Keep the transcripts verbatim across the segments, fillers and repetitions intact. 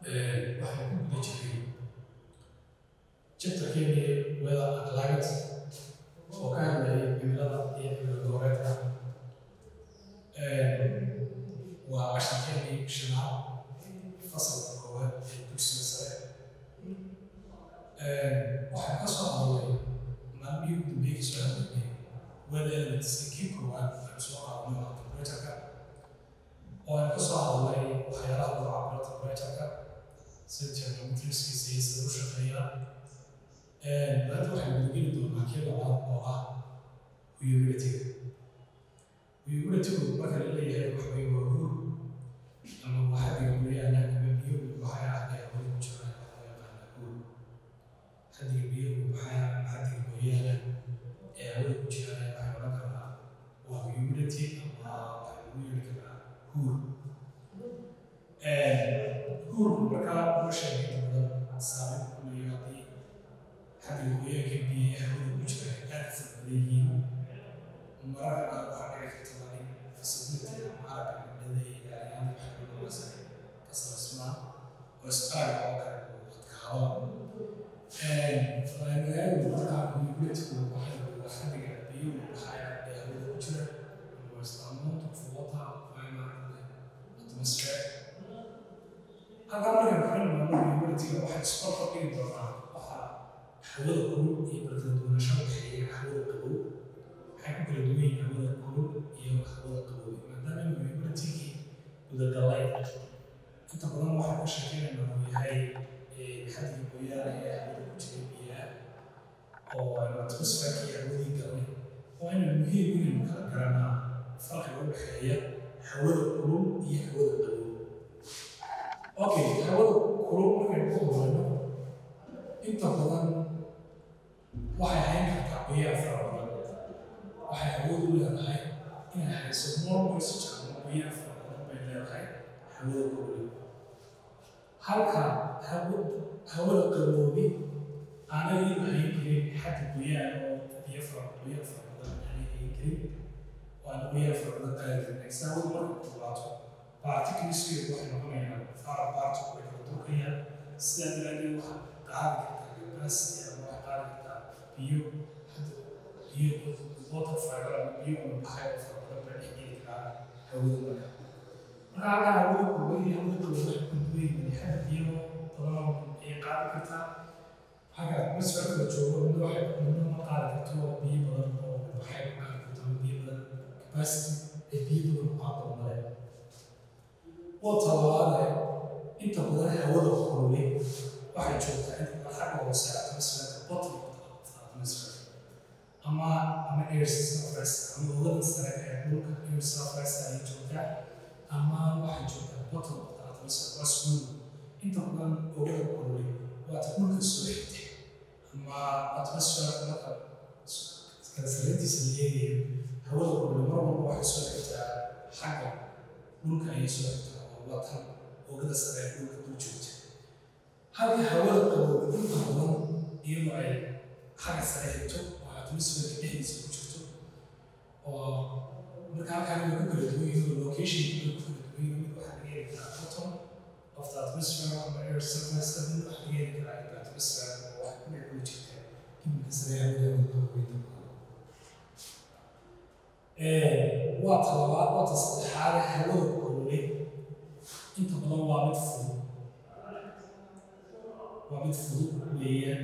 waxay ku guda jireen jabtarkeennii weather and climate oo ka hadlayay cimilada iyo cimilo dooreedka. waa casharkeennii shanaad fasalka koowaad ee dugsiga sare. waxaan ka soo hadlay maalmihii ugu dambeeyay soo hadlaynay weather elements kii koowaad aan soo qaadnay waa temperature-ka, oo aan ka soo hadlay waxyaalaha lagu cabiro temperature-ka sida thermometerskiisa iyo sida u shaqeeyaan. maanta waxaan gudageli doonaa kii labaad oo ah humidity-ga. humidity-gu marka la leeyahay waxa weeye waa huur ama waxa dhiga mooyaane ama biyo waxay ah ee hawada ku jiraan waxaa loo yaqaanaa huur. xaddiga biyahu maxay ah ama xaddiga mooyaane ee hawada ku jiraan waxay odhan karnaa waa humidity ama waxay lagu yeeli karaa huur. huurku markaa loo sheegay inta badan saameyn ku leeyahay haddii xaddiga mooyaanka biyo ee hawada ku jira ay aad u fara badan yihiin. mararka qaar waxaa dhici karta in visibility ama aragga midnimada iyo ilaaliyaan waxyaalahaas ay ka samaysmaan oo is-aragga oo kale uu adkaado. magaaladu markaa humidity-gu waxay waa xaddiga biyuhu waxay ee hawada ku jira ama is the amount of water final in the atmosphere. halkaa markaan firinayno humidity-ga waxay isku kordhigi doonaa waxa hawada kulul iyo kala duwanaansho u dhexeeya hawada qabow. waxay ku kala duwan yihiin hawada kulul iyo hawada qabow maadaama humidity-gii gudagalay. inta badan waxaan ka sheekeynaynaa uu yahay xaddiga mooyaane ee hawada ku jira biyaha oo aynu atmosferka iyo hawadii galnay. waa inaynu muhiim inaynu kala garanaa farqiga u dhexeeya hawada kulul iyo hawada qabow. okay, hawada kulul markaynu ku horeyno inta badan waxay hayn kartaa biyaha fara badan. waxay awood u leedahay inay hayso more moisture ama biyaha fara badan bay leedahay hawada kulul. halka hawada qaboobi aanay hayn karin xaddi qoyaan oo biyo fara biyo fara badan aanay hayn karin oo aan biyaha fara badan qaadi karin. example marka kulaato particles-keedu waxay noqonayaan fara particle way kala durkayaan. sidaa daraadeed waxaa qaadi kartaa capacity ama waxay qaadi kartaa biyo biyo water fiber ama biyo ama baxay oo fara badan bay dhex geli karaa hawada marka. marka halkaa hawada kulul iyo hawada qabow waxay ku duwan yihiin xaddi biyo badan ay qaadi kartaa. xagga atmosferka la joogo midna waxay midna ma qaadi karto biyo badan oo waxay ku qaadi karto biyo badan capacity ee biyo badan u qaado male. oo talabaade inta badan hawada kululi waxay joogtaa inta badan xagga hoose atmosferka bottom of atmosphere ama ama air surface ama oogada sare ee dhulka air surface ayay joogtaa ama waxay joogtaa bottom of atmosphere waa smooth. inta badan oogada kululi waata dhulka soo xigtay ama atmosferka marka kala sarreyntiisa la eegayo hawada kululi mar walba waxay soo xigtaa xagga dhulka ayay soo xigtaa oo waa tan oogada sare ee dhulka dul joogta. halka hawada qabow inta badan iyadoo ay xagga sare xigto oo atmosferka dhexdiisa ku jirto oo marka halkaan way ku kala duwan yihiin oo location-ka way ku kala duwan yihiin. mid waxaa laga heli karaa bottom of the atmosphere ama air surface mid waxaa laga heli karaa in atmosphere oo wax ku dhex kula jirta kimika sare ee hawada qabow. waa talabaad waa ta saddexaad hawada kululay inta badan waa mid fudud waa mid fudud weeyaan.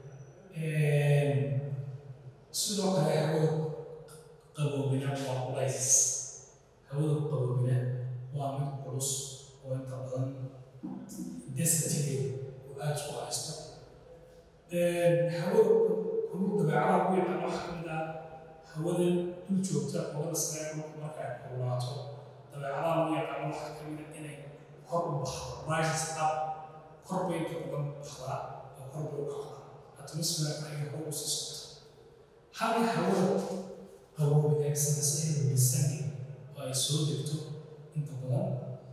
sidoo kale hawada qaboobina waa culays. hawada qaboobina waa mid culus oo inta badan density-geedu uu aad u haysto. hawada kulul dabeecadaha ugu yaqaan waxaa ka mid ah hawada dul joogta oogada sare dhulka marka ay kululaato dabeecadaha ugu yaqaan waxaa ka mid ah inay kor u baxdo rises up. kor bay inta badan baxdaa oo kor bay u kacdaa atmosferka ayay hor u sii socota. halka hawada qaboobi ay samaysa inay descending oo ay soo degto inta badan.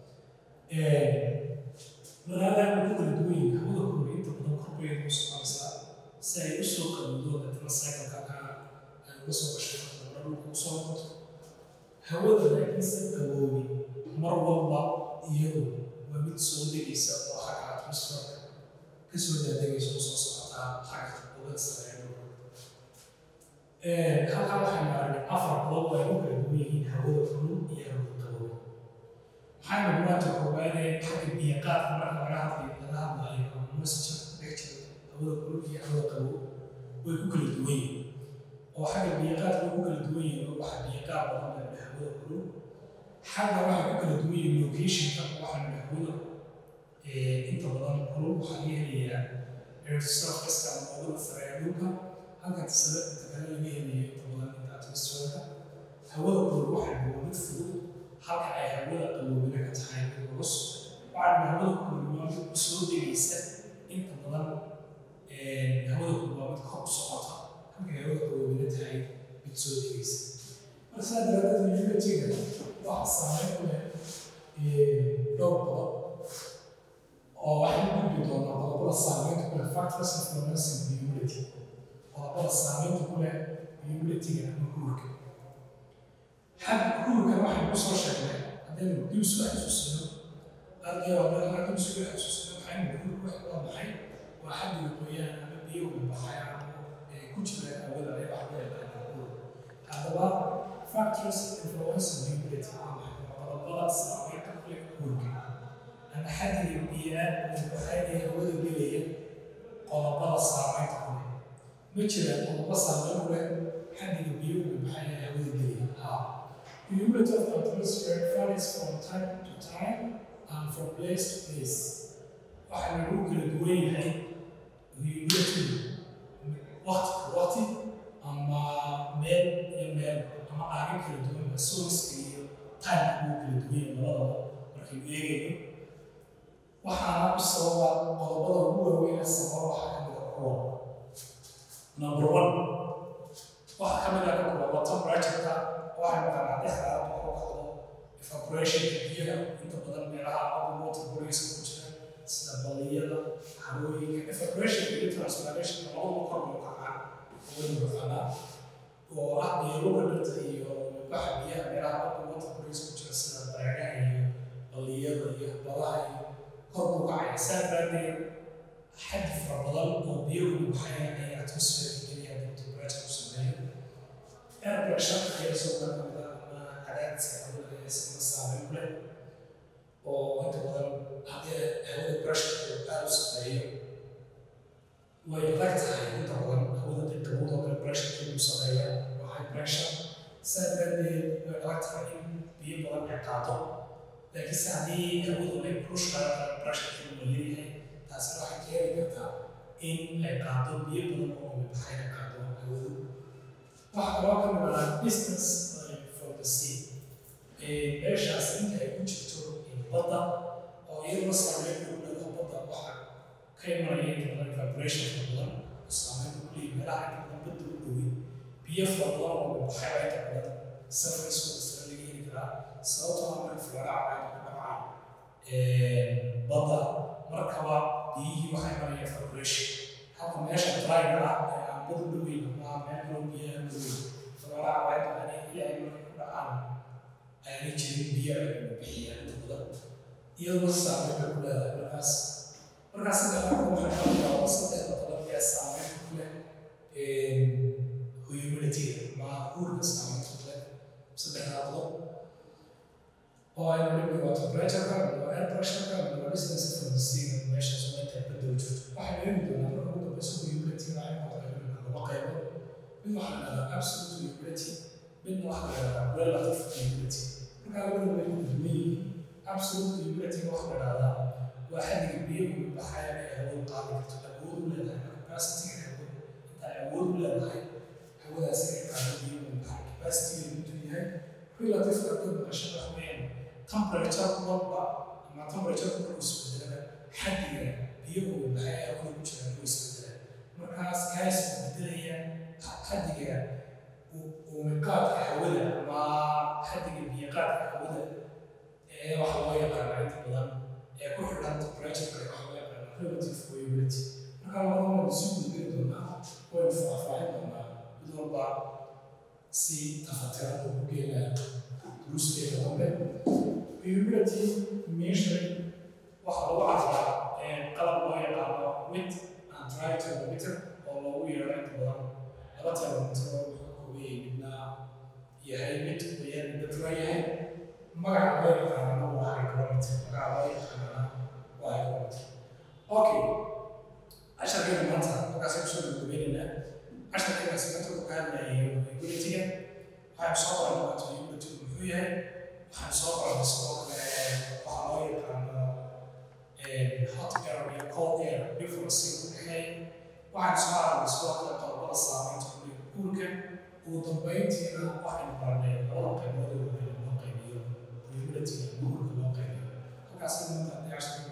magaalada ku kala duwan yihiin hawada kulul inta badan kor bay u soconaysaa si ay u soo qabowdo dadna cycle-ka ka ay uga soo gasho dabna dhulka u soo noqoto. hawada laakiin si qaboobi mar walba iyadu waa mid soo degaysa oo xagga atmosphere kasoo daadegayso soo socotaa xagga hawada sare ee halkan waxaynu aragnay afar qodob oo ay u kala duwan yihiin hawada kulul iyo hawada qabow. waxaynu maanta koowaadee xagga biyo-qaadka marka laga hadlayo laga hadlayo moisture dhex jira hawada kulul iyo hawada qabow way ku kala duwan yihiin oo xagga biyo-qaadka way ku kala duwan yihiin oo waxa biyo-qaad badan leh hawada kulul xagga waxay ku kala duwan yihiin locationka waxaanu hawada inta badan kulul waxaa laga helayaa earth surface ama hawada sare ee dhulka halka tisada inta kale laga helayo inta badan inta atmosphere-ka. hawada kulul waxay waa mid fudud halka ay hawada qaboobina ka tahay mid culus. waxaana hawada kulul waa mid u soo degaysa inta badan hawada kulul waa mid kor u socota halka hawada qaboobina tahay mid soo degaysa. marka saa daraadeed humidity-ga waxa saameyn ku leh dhowr qodob oo waxay u gudbi doonaa qodobada saameynta ku leh factors influencing humidity. qodobada saameynta ku leh humidity-ga ama huurka. xagga huurka waxay ku soo sheegnay haddaynu dib isu xasuusino ardayda haddaynu dib isu xasuusino waxaynu huurka wax waa maxay waa xaddiga qoyaan ama biyo u baxay ama ku jira hawada ay wax ku yaqaanaan huur. haddaba factors influencing humidity waa maxay waa qodobada saameynta ku leh huurka ama xaddiga biyaha waxay hawada gelaya qodobada saameynta ku leh. ma jiraan qodobo saameyn ku leh xaddiga biyuhu maxay hawada gelaya? haa. The humidity of the atmosphere varies from time to time and from place to place. waxaa lagu kala duwan yahay humidity waqti ka waqti ama meel iyo meel ama aaga kala duwan source iyo time lagu kala duwan yahay labadaba markaynu eegayno. waxaana u sababa qodobada ugu waaweyn ee sababa waxaa ka mid ah kuwa number one waxaa ka mid ah ka kuwa waa temperature-ka waxay maqanaa dhexda ku kacdo evaporation-ka biyaha inta badan meelaha open water bodies-ka ku jira sida balliyada harooyinka. evaporation iyo transpiration-ka labadaba kor loo kacaa waynu maqanaa oo ah biyaha dhirta iyo baxa biyaha meelaha open water bodies-ka ku jira sida bareeraha iyo balliyada iyo badaha iyo kor loo kacaya. saa daraadeed xaddi fara badan oo biyahu baxaya ay atmosphere-ka geliya haddii temperature ku sameeyo. air pressure ayaa soo kamida ama cadaadiska hawada ayaa isna saameyn ku leh oo inta badan haddii hawada pressure-ka aad u sameeyo way adag tahay inta badan hawada dib qabowda oo kale pressure-ka uu sameeya waa high pressure. saa daraadeed way adag tahay in biyo badan ay qaado. laakiinse haddii hawadu ay push qaadaan pressure-ka uu leeyahay taasina waxay keeni kartaa in ay qaado biyo badan oo umibaxay ay qaado hawadu. waxaa kaloo ka mid ah distance from the sea. meeshaas inta ay ku jirto badda oo iyaduna saameyn ku dhalo badda waxaa ka imanaya inta badan vibration fara badan oo saameyn ku leeyahay meelaha inta badan badda u dhowey biyo fara badan oo umibaxay baa inta badan surface-kooda sare laga heli karaa sababtoo ah marka flooraha ay ku dhacaan badda markaba biyihii waxay maraya evaporation. halka meesha dry-ga ah ee aan bad u dhoweyn ama meel kaloo biyaha u dhoweyn flooraha waa inta badan ilaahay markay ku dhacaan ayaanay jirin biyo ay bixiyaan inta badan iyadoo saameyn bay ku leedahay. markaas markaas saddexda qodob waxay ka bilaabaa saddexda qodob ee saameyn ku leh humidity-ga ama huurka saameyn ku leh saddexda qodob oo ay weliba waa temperature-ka waa air pressure-ka waa distance from the sea meeshaas waa inta badda u jirto. waxaynu eegi doonaa marka ugu dambeysa humidity-ga waxay noqotay laba qaybo. mid waxaa la dhahdaa absolute humidity midna waxaa la dhahdaa relative humidity. markaa labada way kala duwan yihiin. absolute humidity-ga waxaa la dhahdaa waa xaddiga biyaha umibaxaya ee hawadu qaadi karto awood u leedahay capacity-ga hawada inta ay awood u leedahay hawadaasi ay qaado biyo umibaxay capacity-ga intuu yahay. relative-ka ka maqasho wax weeyaan temperature walba ama temperature markuu isbedelana xaddiga biyaha umibaxay ee hawada ku jira inuu isbedelaa. markaas kaa isbedelaya xaddiga umiqaadka hawada ama xaddiga biyo-qaadka hawada ee waxa loo yaqaana inta badan ee ku xidhan temperature-ka waxa loo yaqaana relative humidity. markaa labada waynu sii gudbin doonaa waynu faahfaahin doonaa mid walba si tafatiran oo ku geenaya duruuskeeda dambe. humidity measuring waxaa lagu cabiraa qalab width and dry thermometer oo loogu yeero inta badan laba thermometer oo wuxuu ka kooban yahay midna yahay mid qoyan midna dry yahay magaca loo yaqaanana waa hygrometer magaca loo yaqaanana waa hygrometer okay casharkeena maanta markaas aynu soo gabagabeynayna casharkeena simaanta ku hadlayo humidity-ga waxaan soo baranay maanta humidity muxuu yahay waxaan soo baranay sidoo kale waxaa loo yaqaano hot air iyo cold air difference u dhexeeya waxaan soo aragnay sidoo kale qodobada saameynta kuliga guurka ugu dambeyntiina waxaynu baranay labada qaybood ee loo qaybiyo humidity-ga guurka loo qaybiyo halkaas maanta casharkeena